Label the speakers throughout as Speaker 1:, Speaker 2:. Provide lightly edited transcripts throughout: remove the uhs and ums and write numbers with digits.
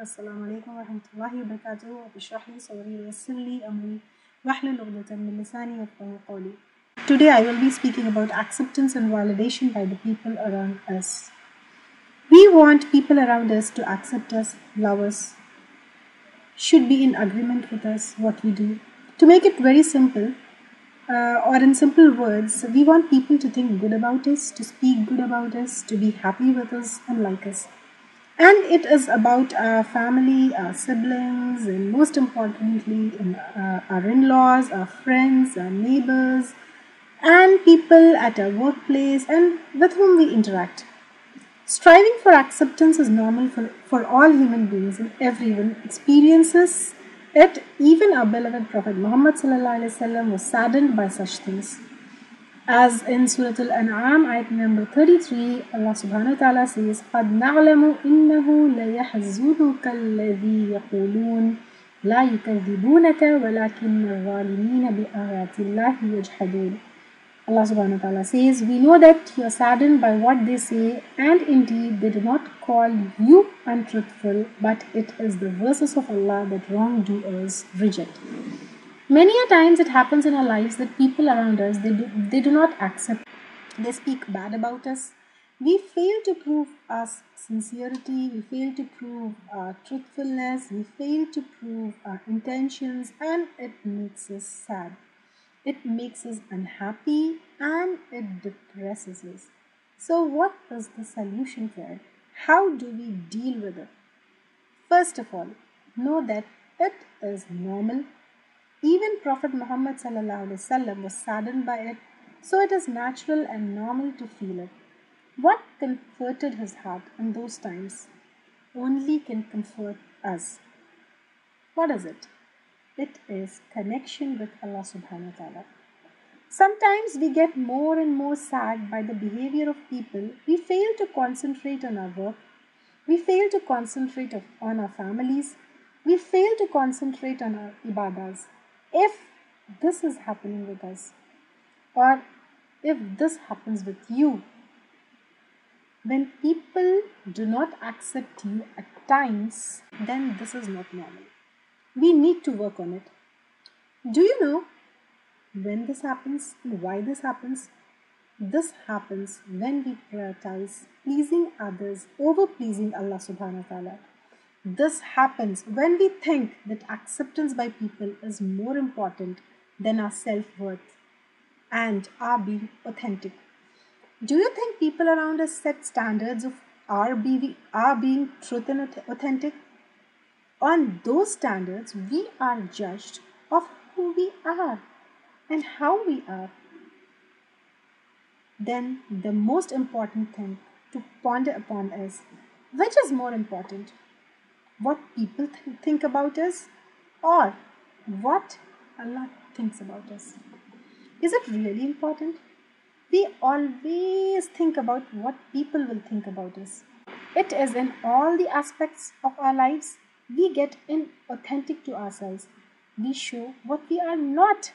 Speaker 1: السلام عليكم ورحمة الله وبركاته. رب اشرح لي صدري ويسر لي أمري واحلل عقدة من لساني يفقهوا قولي. Today I will be speaking about acceptance and validation by the people around us. We want people around us to accept us, love us, should be in agreement with us, what we do. To make it very simple, or in simple words, we want people to think good about us, to speak good about us, to be happy with us and like us. And it is about our family, our siblings, and most importantly, our in-laws, our friends, our neighbors, and people at our workplace and with whom we interact. Striving for acceptance is normal for all human beings, and everyone experiences it. Even our beloved Prophet Muhammad ﷺ was saddened by such things. As in Surah Al-An'am, ayat number 33, Allah subhanahu wa ta'ala says, قَدْ نَعْلَمُ إِنَّهُ لَيَحْزُنُكَ الَّذِي يَقُولُونَ لَا يُكَذِّبُونَكَ وَلَكِنَّ الظَّالِمِينَ بِآيَاتِ اللَّهِ يَجْحَدُونَ. Allah subhanahu wa ta'ala says, we know that you are saddened by what they say, and indeed they do not call you untruthful, but it is the verses of Allah that wrongdoers reject. Many a times it happens in our lives that people around us, they do not accept. They speak bad about us. We fail to prove our sincerity. We fail to prove our truthfulness. We fail to prove our intentions, and it makes us sad. It makes us unhappy and it depresses us. So what is the solution for it? How do we deal with it? First of all, know that it is normal. Even Prophet Muhammad ﷺ was saddened by it, so it is natural and normal to feel it. What comforted his heart in those times only can comfort us. What is it? It is connection with Allah subhanahu wa ta'ala. Sometimes we get more and more sad by the behavior of people. We fail to concentrate on our work. We fail to concentrate on our families. We fail to concentrate on our ibadas. If this is happening with us, or if this happens with you, when people do not accept you at times, then this is not normal. We need to work on it. Do you know when this happens and why this happens? This happens when we prioritize pleasing others over pleasing Allah subhanahu wa ta'ala. This happens when we think that acceptance by people is more important than our self-worth and our being authentic. Do you think people around us set standards of our being truth and authentic? On those standards, we are judged of who we are and how we are. Then the most important thing to ponder upon is, which is more important? What people think about us, or what Allah thinks about us? Is it really important? We always think about what people will think about us. It is in all the aspects of our lives. We get inauthentic to ourselves. We show what we are not,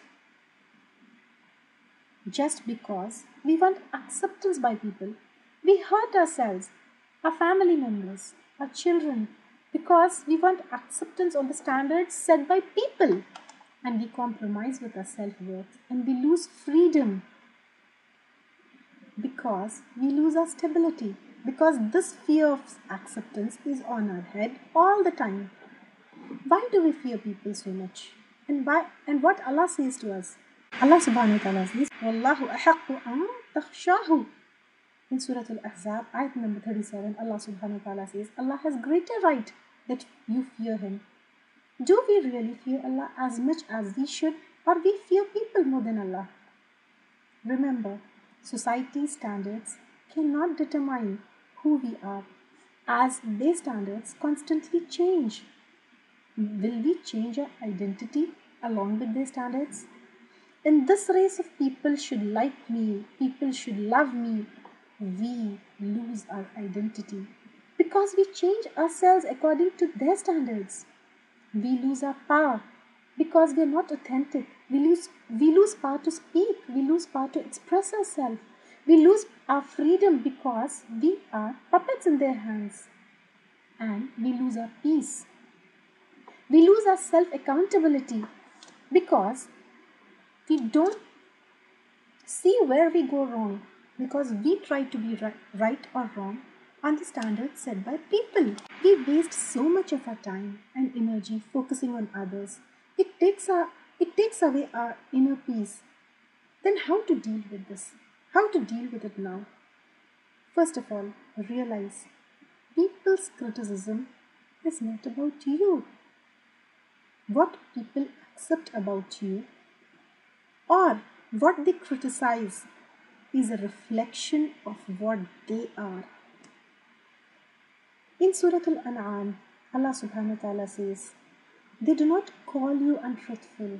Speaker 1: just because we want acceptance by people. We hurt ourselves, our family members, our children, because we want acceptance on the standards set by people, and we compromise with our self-worth, and we lose freedom because we lose our stability, because this fear of acceptance is on our head all the time. Why do we fear people so much? And what Allah says to us? Allah subhanahu wa ta'ala says, وَاللَّهُ أَحَقُّ أَن تَخْشَاهُ. In Surah Al-Ahzab, ayat number 37, Allah subhanahu wa ta'ala says, Allah has greater right that you fear Him. Do we really fear Allah as much as we should, or we fear people more than Allah? Remember, society standards cannot determine who we are, as their standards constantly change. Will we change our identity along with their standards? In this race of people should like me, people should love me, we lose our identity because we change ourselves according to their standards. We lose our power because we are not authentic. We lose power to speak. We lose power to express ourselves. We lose our freedom because we are puppets in their hands. and we lose our peace. We lose our self-accountability because we don't see where we go wrong, because we try to be right or wrong on the standards set by people. We waste so much of our time and energy focusing on others. It takes away our inner peace. Then how to deal with this? How to deal with it now? First of all, realize people's criticism is not about you. What people accept about you or what they criticize is a reflection of what they are. In Surah Al-An'am, Allah subhanahu wa ta'ala says, they do not call you untruthful.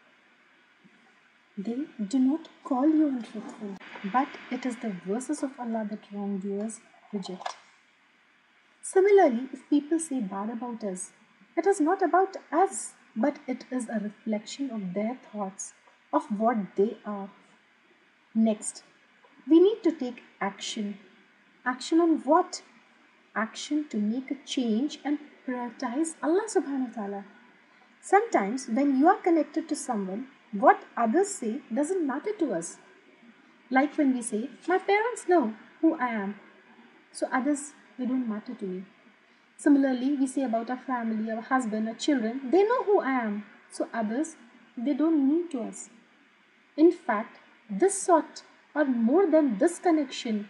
Speaker 1: They do not call you untruthful, but it is the verses of Allah that wrongdoers reject. Similarly, if people say bad about us, it is not about us, but it is a reflection of their thoughts, of what they are. Next, we need to take action. Action on what? Action to make a change and prioritize Allah subhanahu wa ta'ala. Sometimes when you are connected to someone, what others say doesn't matter to us. Like when we say, my parents know who I am, so others, they don't matter to me. Similarly, we say about our family, our husband, our children, they know who I am, so others, they don't mean to us. In fact, this sort or more than this connection,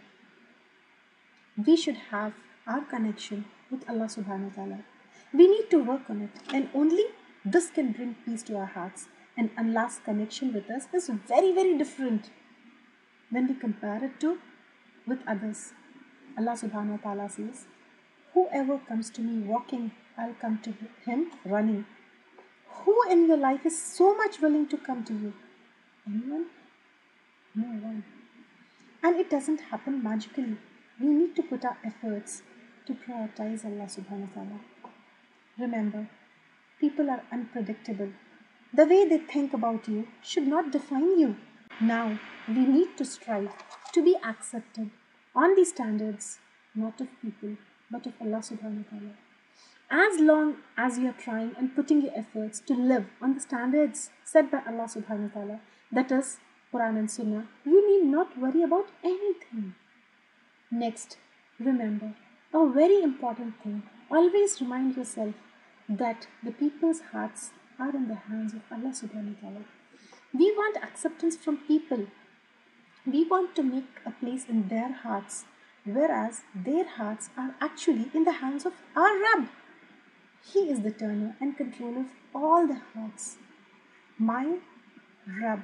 Speaker 1: we should have our connection with Allah subhanahu wa ta'ala. We need to work on it, and only this can bring peace to our hearts. And Allah's connection with us is very, very different when we compare it to with others. Allah subhanahu wa ta'ala says, whoever comes to me walking, I'll come to him running. Who in your life is so much willing to come to you? Anyone? No one. And it doesn't happen magically. We need to put our efforts to prioritize Allah subhanahu wa ta'ala. Remember, people are unpredictable. The way they think about you should not define you. Now, we need to strive to be accepted on the standards, not of people, but of Allah subhanahu wa ta'ala. As long as you are trying and putting your efforts to live on the standards set by Allah subhanahu wa ta'ala, that is Quran and Sunnah, you need not worry about anything. Next, remember, a very important thing, always remind yourself that the people's hearts are in the hands of Allah subhanahu wa ta'ala. We want acceptance from people. We want to make a place in their hearts, whereas their hearts are actually in the hands of our Rabb. He is the turner and controller of all the hearts. My Rabb.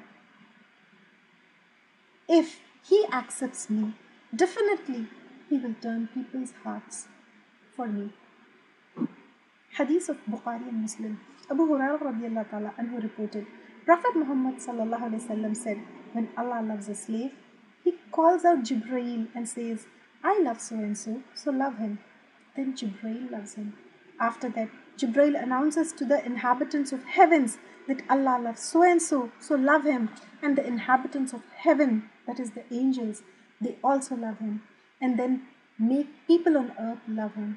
Speaker 1: If He accepts me, definitely He will turn people's hearts for me. Hadith of Bukhari and Muslim. Abu Hurairah radiallahu ta'ala anhu reported, Prophet Muhammad sallallahu alaihi wasallam said, when Allah loves a slave, He calls out Jibreel and says, I love so and so, so love him. Then Jibreel loves him. After that, Jibreel announces to the inhabitants of heavens that Allah loves so and so, so love him. And the inhabitants of heaven, that is the angels, they also love him. And then make people on earth love him.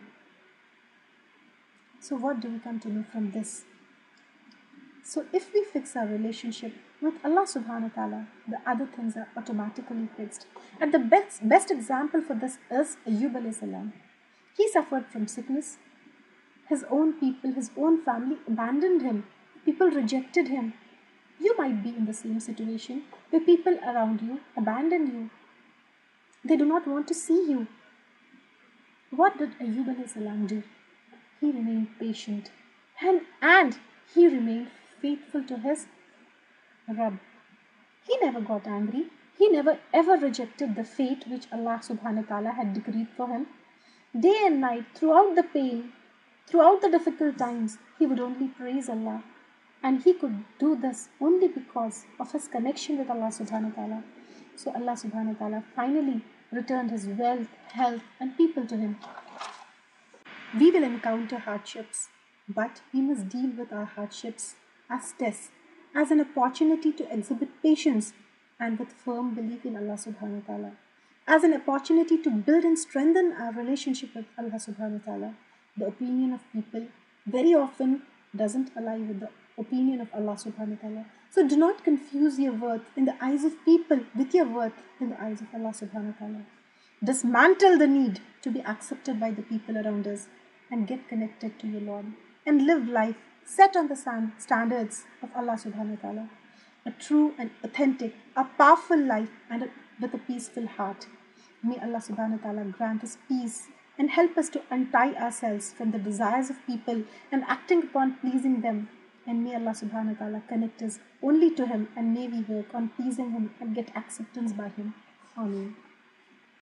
Speaker 1: So what do we come to know from this? So if we fix our relationship with Allah subhanahu wa ta'ala, the other things are automatically fixed. And the best example for this is Ayyub alayhi salam. He suffered from sickness. His own people, his own family abandoned him. People rejected him. You might be in the same situation where people around you abandon you. They do not want to see you. What did Ayyub alayhi salam do? He remained patient and he remained faithful to his Rabb. He never got angry. He never ever rejected the fate which Allah subhanahu wa ta'ala had decreed for him. Day and night, throughout the pain, throughout the difficult times, he would only praise Allah. And he could do this only because of his connection with Allah subhanahu wa ta'ala. So Allah subhanahu wa ta'ala finally returned his wealth, health and people to him. We will encounter hardships, but we must deal with our hardships as tests, as an opportunity to exhibit patience and with firm belief in Allah subhanahu wa ta'ala, as an opportunity to build and strengthen our relationship with Allah subhanahu wa ta'ala, the opinion of people very often doesn't align with the opinion of Allah subhanahu wa ta'ala. So do not confuse your worth in the eyes of people with your worth in the eyes of Allah subhanahu wa ta'ala. Dismantle the need to be accepted by the people around us and get connected to your Lord and live life set on the standards of Allah subhanahu wa ta'ala. A true and authentic, a powerful life with a peaceful heart. May Allah subhanahu wa ta'ala grant us peace and help us to untie ourselves from the desires of people and acting upon pleasing them. And may Allah subhanahu wa ta'ala connect us only to Him, and may we work on pleasing Him and get acceptance by Him. Ameen.